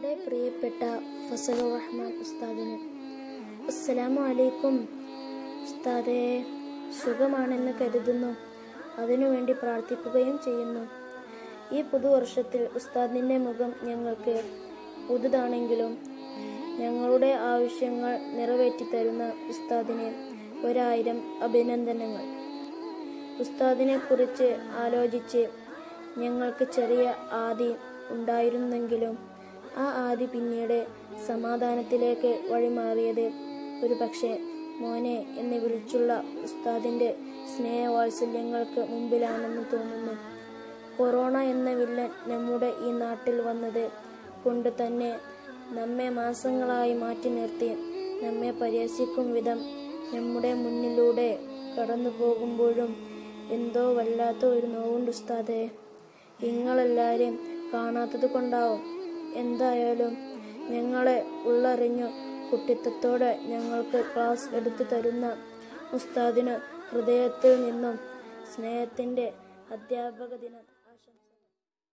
നമ്മുടെ പ്രിയപ്പെട്ട ഫസലുർ റഹ്മാൻ ഉസ്താദിന് അസ്സലാമു അലൈക്കും. ഉസ്താദേ, സുഖമാണെന്ന് കരുതുന്നു. അതിനുവേണ്ടി പ്രാർത്ഥിക്കുകയും ചെയ്യുന്നു. ഈ പുതുവർഷത്തിൽ ഉസ്താദിൻ്റെ മുഖം ഞങ്ങൾക്ക് പുതുതാണെങ്കിലും ഞങ്ങളുടെ ആവശ്യങ്ങൾ നിറവേറ്റിത്തരുന്ന ഉസ്താദിന് 1000 അഭിനന്ദനങ്ങൾ. ഉസ്താദിനെ കുറിച്ച് ആലോചിച്ച് ഞങ്ങൾക്ക് ചെറിയ ആദി ഉണ്ടായിരുന്നെങ്കിലും ആ ആദി പിന്നീട് സമാധാനത്തിലേക്ക് വഴിമാറിയത് ഒരുപക്ഷെ മോനെ എന്ന് വിളിച്ചുള്ള ഉസ്താദിൻ്റെ സ്നേഹവാത്സല്യങ്ങൾക്ക് മുമ്പിലാണെന്ന് തോന്നുന്നു. കൊറോണ എന്ന വില്ലൻ നമ്മുടെ ഈ നാട്ടിൽ വന്നത് കൊണ്ട് തന്നെ നമ്മെ മാസങ്ങളായി മാറ്റി നിർത്തി നമ്മെ പരിഹസിക്കും വിധം നമ്മുടെ മുന്നിലൂടെ കടന്നു പോകുമ്പോഴും എന്തോ വല്ലാത്ത ഒരു നോവുണ്ട് ഉസ്താദേ. നിങ്ങളെല്ലാവരും കാണാത്തത് കൊണ്ടാവും. എന്തായാലും ഞങ്ങളെ ഉള്ളറിഞ്ഞു കുട്ടിത്തത്തോടെ ഞങ്ങൾക്ക് ക്ലാസ് എടുത്തു തരുന്ന ഉസ്താദിന് ഹൃദയത്തിൽ നിന്നും സ്നേഹത്തിൻ്റെ അധ്യാപക ദിനം